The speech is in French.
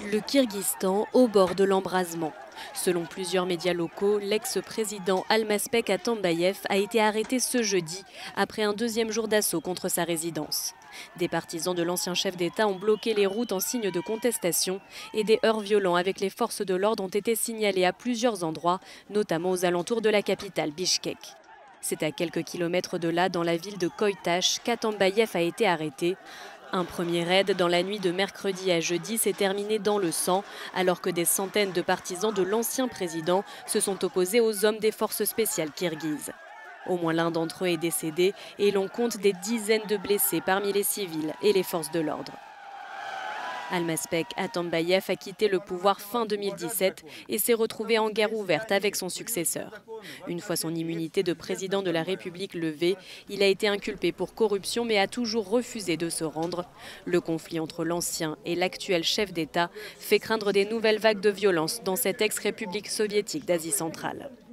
Le Kirghizistan au bord de l'embrasement. Selon plusieurs médias locaux, l'ex-président Almaspek Atambayev a été arrêté ce jeudi après un deuxième jour d'assaut contre sa résidence. Des partisans de l'ancien chef d'État ont bloqué les routes en signe de contestation et des heurts violents avec les forces de l'ordre ont été signalés à plusieurs endroits, notamment aux alentours de la capitale Bichkek. C'est à quelques kilomètres de là, dans la ville de Koytash, qu'Atambayev a été arrêté. Un premier raid dans la nuit de mercredi à jeudi s'est terminé dans le sang, alors que des centaines de partisans de l'ancien président se sont opposés aux hommes des forces spéciales kirghizes. Au moins l'un d'entre eux est décédé et l'on compte des dizaines de blessés parmi les civils et les forces de l'ordre. Almaspek Atambayev a quitté le pouvoir fin 2017 et s'est retrouvé en guerre ouverte avec son successeur. Une fois son immunité de président de la République levée, il a été inculpé pour corruption mais a toujours refusé de se rendre. Le conflit entre l'ancien et l'actuel chef d'État fait craindre des nouvelles vagues de violence dans cette ex-république soviétique d'Asie centrale.